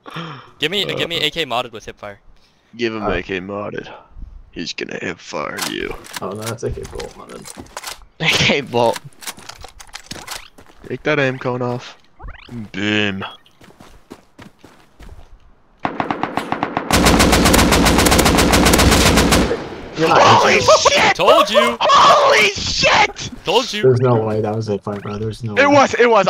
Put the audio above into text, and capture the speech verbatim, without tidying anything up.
Give me, Uh, give me A K modded with hipfire. Give him Uh, A K modded. He's gonna hip fire you. Oh, no, that's A K bolt on it. A K bolt. Take that aim cone off. Boom. Holy shit! Told you! Holy shit! Told you! There's no way that was a fight, bro. There's no way. It was, it was.